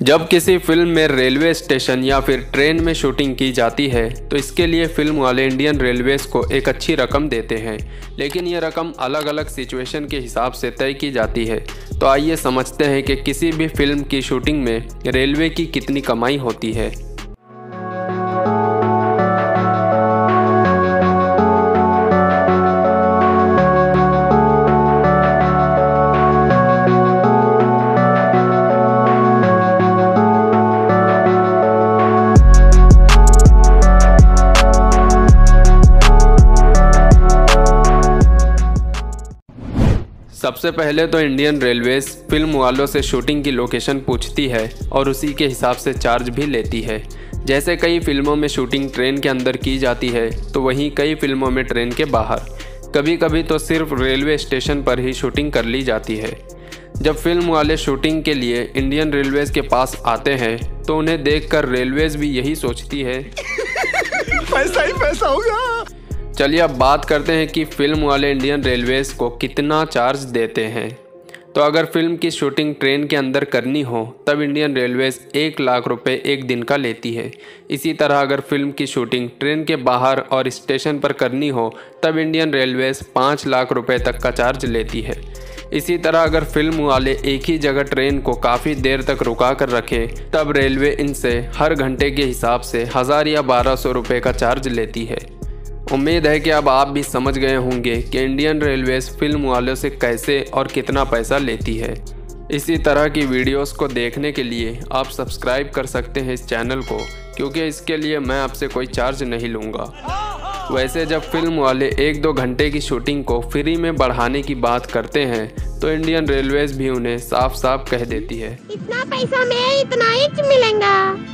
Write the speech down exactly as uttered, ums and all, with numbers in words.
जब किसी फिल्म में रेलवे स्टेशन या फिर ट्रेन में शूटिंग की जाती है तो इसके लिए फिल्म वाले इंडियन रेलवेज़ को एक अच्छी रकम देते हैं, लेकिन ये रकम अलग अलग सिचुएशन के हिसाब से तय की जाती है। तो आइए समझते हैं कि किसी भी फिल्म की शूटिंग में रेलवे की कितनी कमाई होती है। सबसे पहले तो इंडियन रेलवेज़ फिल्म वालों से शूटिंग की लोकेशन पूछती है और उसी के हिसाब से चार्ज भी लेती है। जैसे कई फिल्मों में शूटिंग ट्रेन के अंदर की जाती है तो वहीं कई फिल्मों में ट्रेन के बाहर, कभी कभी तो सिर्फ रेलवे स्टेशन पर ही शूटिंग कर ली जाती है। जब फिल्म वाले शूटिंग के लिए इंडियन रेलवेज़ के पास आते हैं तो उन्हें देखकर रेलवेज़ भी यही सोचती है पैसा ही पैसा होगा। चलिए अब बात करते हैं कि फिल्म वाले इंडियन रेलवेज़ को कितना चार्ज देते हैं। तो अगर फिल्म की शूटिंग ट्रेन के अंदर करनी हो तब इंडियन रेलवेज़ एक लाख रुपए एक दिन का लेती है। इसी तरह अगर फिल्म की शूटिंग ट्रेन के बाहर और स्टेशन पर करनी हो तब इंडियन रेलवेज़ पाँच लाख रुपए तक का चार्ज लेती है। इसी तरह अगर फिल्म वाले एक ही जगह ट्रेन को काफ़ी देर तक रुका कर रखें तब रेलवे इनसे हर घंटे के हिसाब से हज़ार या बारह सौ रुपये का चार्ज लेती है। उम्मीद है कि अब आप भी समझ गए होंगे कि इंडियन रेलवेज़ फिल्म वालों से कैसे और कितना पैसा लेती है। इसी तरह की वीडियोस को देखने के लिए आप सब्सक्राइब कर सकते हैं इस चैनल को, क्योंकि इसके लिए मैं आपसे कोई चार्ज नहीं लूँगा। वैसे जब फिल्म वाले एक दो घंटे की शूटिंग को फ्री में बढ़ाने की बात करते हैं तो इंडियन रेलवेज़ भी उन्हें साफ साफ कह देती है, इतना पैसा में इतना ही मिलेगा।